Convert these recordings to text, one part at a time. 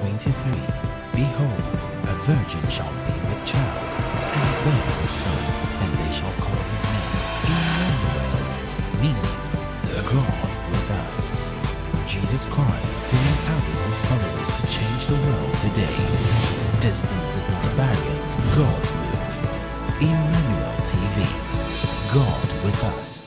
23. Behold, a virgin shall be with child, and bear a son, and they shall call his name Emmanuel, meaning God with us. Jesus Christ empowers his followers to change the world today. Distance is not a barrier to God's move. Emmanuel TV, God with us.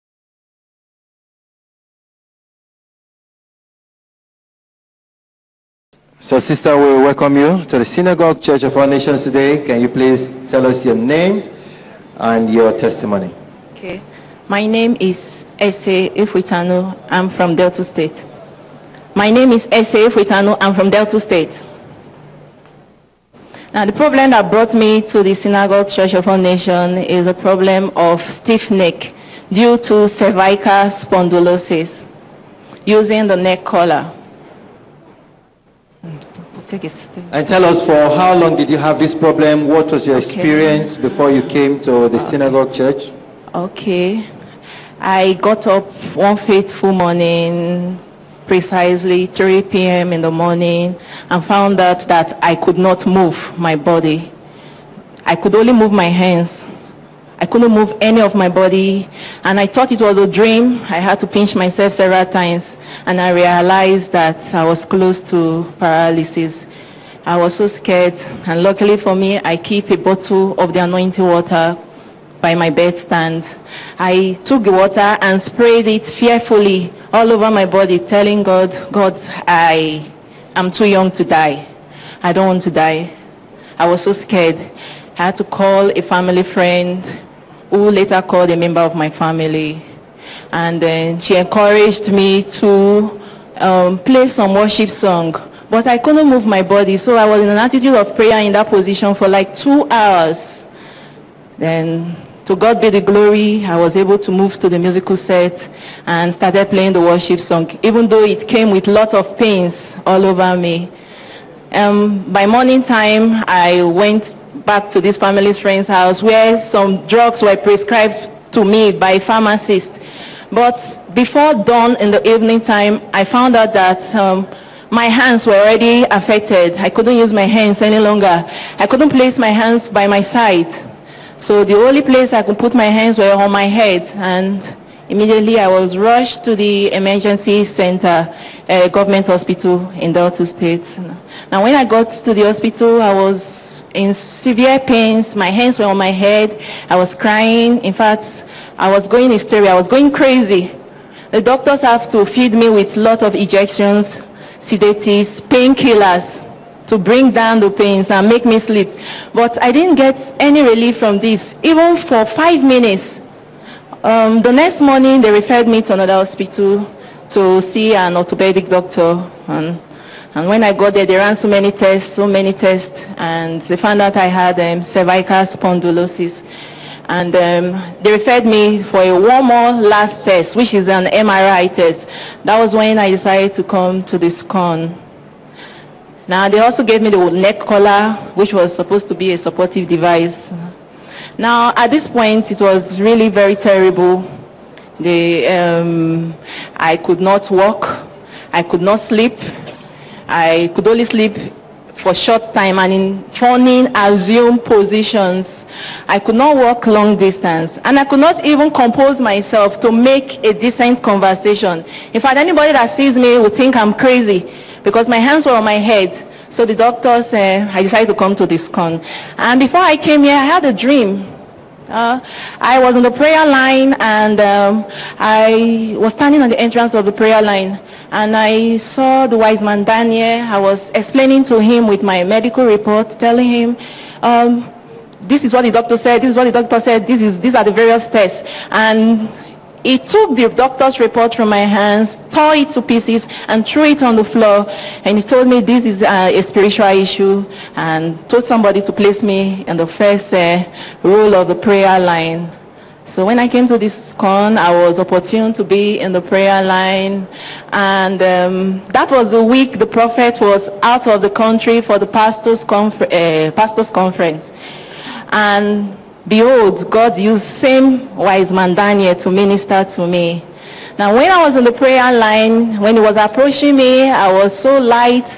So, sister, we welcome you to the Synagogue Church of All Nations today. Can you please tell us your name and your testimony? Okay. My name is Ese Ifwitano. I'm from Delta State. My name is Ese Ifwitano. I'm from Delta State. Now, the problem that brought me to the Synagogue Church of All Nations is a problem of stiff neck due to cervical spondylosis using the neck collar. And tell us, for how long did you have this problem? What was your experience before you came to the Synagogue Church? Okay. I got up one fateful morning, precisely 3 p.m. in the morning, and found out that I could not move my body. I could only move my hands. I couldn't move any of my body, and I thought it was a dream. I had to pinch myself several times, and I realized that I was close to paralysis. I was so scared, and luckily for me, I keep a bottle of the anointing water by my bedstand. I took the water and sprayed it fearfully all over my body, telling God, God, I am too young to die. I don't want to die. I was so scared. I had to call a family friend who later called a member of my family. And then she encouraged me to play some worship song. But I couldn't move my body, so I was in an attitude of prayer in that position for like 2 hours. Then, to God be the glory, I was able to move to the musical set and started playing the worship song, even though it came with a lot of pains all over me. By morning time, I went back to this family's friend's house where some drugs were prescribed to me by a pharmacist. But before dawn in the evening time, I found out that my hands were already affected. I couldn't use my hands any longer. I couldn't place my hands by my side. So the only place I could put my hands were on my head, and immediately I was rushed to the emergency center, government hospital in Delta State. Now when I got to the hospital, I was in severe pains. My hands were on my head. I was crying. In fact, I was going hysteria. I was going crazy. The doctors have to feed me with a lot of injections, sedatives, painkillers to bring down the pains and make me sleep. But I didn't get any relief from this, even for 5 minutes. The next morning, they referred me to another hospital to see an orthopedic doctor. And when I got there, they ran so many tests, and they found out I had cervical spondylosis. And they referred me for one more last test, which is an MRI test. That was when I decided to come to the SCON. Now, they also gave me the neck collar, which was supposed to be a supportive device. Now, at this point, it was really very terrible. I could not walk. I could not sleep. I could only sleep for a short time and in funny assumed positions. I could not walk long distance, and I could not even compose myself to make a decent conversation. In fact, anybody that sees me would think I'm crazy because my hands were on my head. So the doctors, I decided to come to this SCON. And before I came here, I had a dream. I was on the prayer line, and I was standing on the entrance of the prayer line, and I saw the wise man Daniel. I was explaining to him with my medical report, telling him, this is what the doctor said, this is what the doctor said, these are the various tests. And he took the doctor's report from my hands, tore it to pieces, and threw it on the floor. And he told me this is a spiritual issue, and told somebody to place me in the first row of the prayer line. So when I came to this SCON, I was opportune to be in the prayer line. And that was the week the prophet was out of the country for the pastors' conference. And behold, God used same wise man Daniel to minister to me. Now when I was in the prayer line, when he was approaching me, I was so light,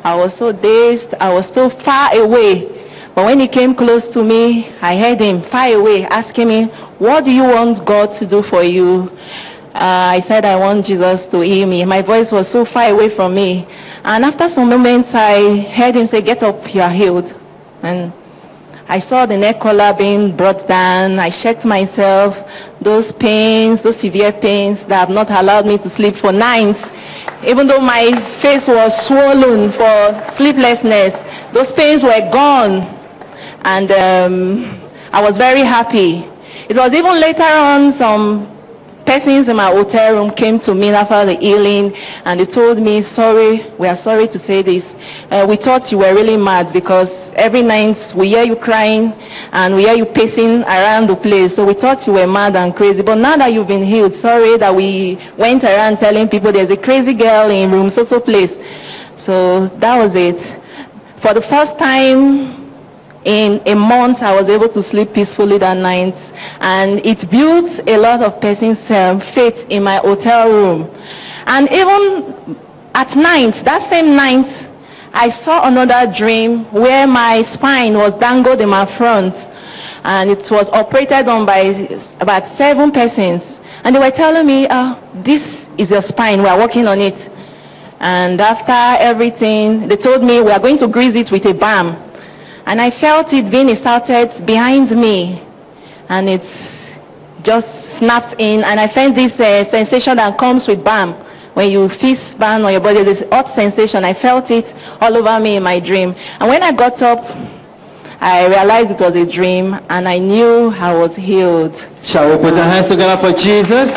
I was so dazed. I was so far away. But when he came close to me, I heard him far away asking me, what do you want God to do for you? I said, I want Jesus to heal me. My voice was so far away from me. And after some moments, I heard him say, get up, you are healed. And I saw the neck collar being brought down. I checked myself. Those pains, those severe pains that have not allowed me to sleep for nights, even though my face was swollen for sleeplessness, those pains were gone. And I was very happy. It was even later on some persons in my hotel room came to me after the healing, and they told me, sorry, we are sorry to say this. We thought you were really mad because every night we hear you crying and we hear you pacing around the place. So we thought you were mad and crazy. But now that you've been healed, sorry that we went around telling people there's a crazy girl in room so place. So that was it. For the first time in a month, I was able to sleep peacefully that night, and it built a lot of persons' faith in my hotel room. And even at night, that same night, I saw another dream where my spine was dangled in my front, and it was operated on by about 7 persons. And they were telling me, this is your spine, we are working on it. And after everything, they told me we are going to grease it with a balm. And I felt it being inserted behind me, and it's just snapped in, and I felt this sensation that comes with balm. When you fist balm on your body, this hot sensation, I felt it all over me in my dream. And when I got up, I realized it was a dream, and I knew I was healed. Shall we put our hands together for Jesus?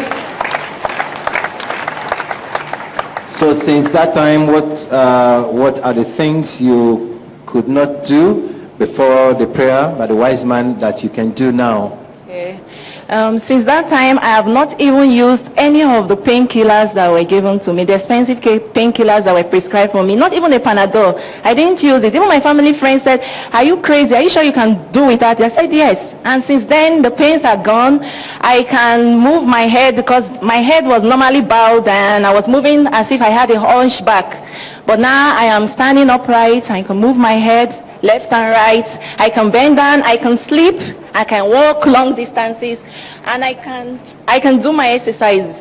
So since that time, what are the things you could not do before the prayer by the wise man that you can do now? Okay. Since that time, I have not even used any of the painkillers that were given to me, the expensive painkillers that were prescribed for me, not even a Panadol. I didn't use it. Even my family friends said, are you crazy? Are you sure you can do without it? I said, yes. And since then, the pains are gone. I can move my head because my head was normally bowed and I was moving as if I had a hunchback. But now I am standing upright. I can move my head left and right. I can bend down, I can sleep, I can walk long distances, and I can do my exercises.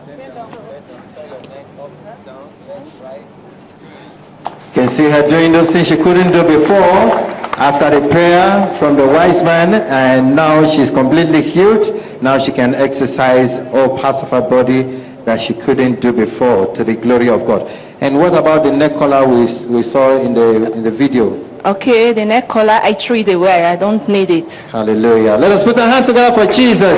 You can see her doing those things she couldn't do before after the prayer from the wise man, and now she's completely healed. Now she can exercise all parts of her body that she couldn't do before, to the glory of God. And what about the neck collar we saw in the video? Okay, the neck collar, I threw it away. I don't need it. Hallelujah. Let us put our hands together for Jesus.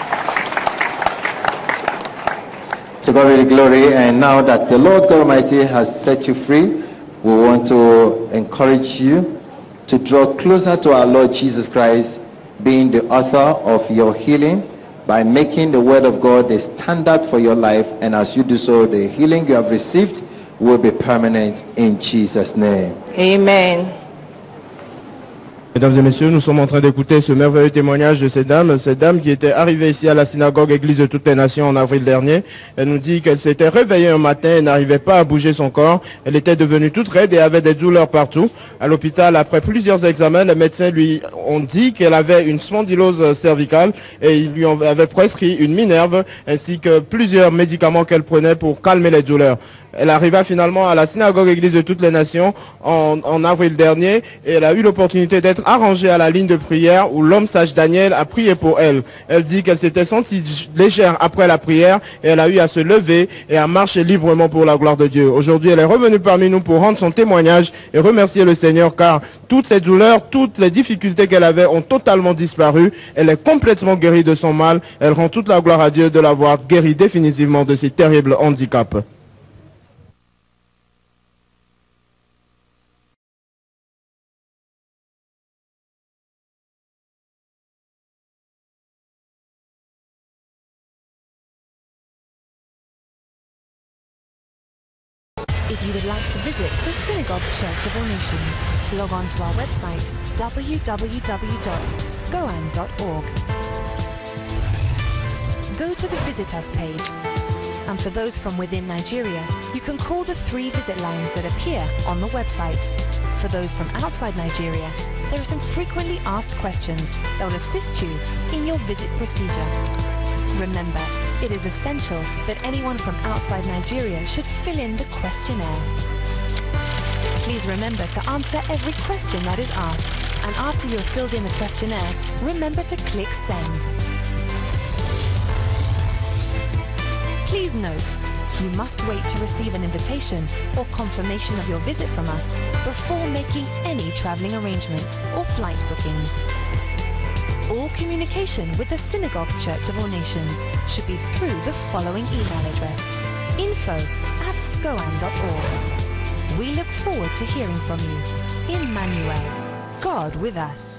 To God be the glory. And now that the Lord God Almighty has set you free, we want to encourage you to draw closer to our Lord Jesus Christ, being the author of your healing, by making the word of God the standard for your life. And as you do so, the healing you have received will be permanent in Jesus' name. Amen. Mesdames et messieurs, nous sommes en train d'écouter ce merveilleux témoignage de cette dame qui était arrivée ici à la synagogue Église de toutes les nations en avril dernier. Elle nous dit qu'elle s'était réveillée un matin et n'arrivait pas à bouger son corps. Elle était devenue toute raide et avait des douleurs partout. À l'hôpital, après plusieurs examens, les médecins lui ont dit qu'elle avait une spondylose cervicale et ils lui avaient prescrit une Minerve ainsi que plusieurs médicaments qu'elle prenait pour calmer les douleurs. Elle arriva finalement à la synagogue Église de toutes les nations en avril dernier et elle a eu l'opportunité d'être arrangée à la ligne de prière où l'homme sage Daniel a prié pour elle. Elle dit qu'elle s'était sentie légère après la prière et elle a eu à se lever et à marcher librement pour la gloire de Dieu. Aujourd'hui, elle est revenue parmi nous pour rendre son témoignage et remercier le Seigneur car toutes ces douleurs, toutes les difficultés qu'elle avait ont totalement disparu. Elle est complètement guérie de son mal. Elle rend toute la gloire à Dieu de l'avoir guérie définitivement de ses terribles handicaps. If you would like to visit the Synagogue Church of All Nations, log on to our website www.goan.org. Go to the Visit Us page And for those from within Nigeria, you can call the 3 visit lines that appear on the website. For those from outside Nigeria, there are some frequently asked questions that will assist you in your visit procedure. Remember, it is essential that anyone from outside Nigeria should fill in the questionnaire. Please remember to answer every question that is asked, and after you have filled in the questionnaire, remember to click send. Please note, you must wait to receive an invitation or confirmation of your visit from us before making any traveling arrangements or flight bookings. All communication with the Synagogue Church of All Nations should be through the following email address: info@scoan.org. We look forward to hearing from you. Emmanuel, God with us.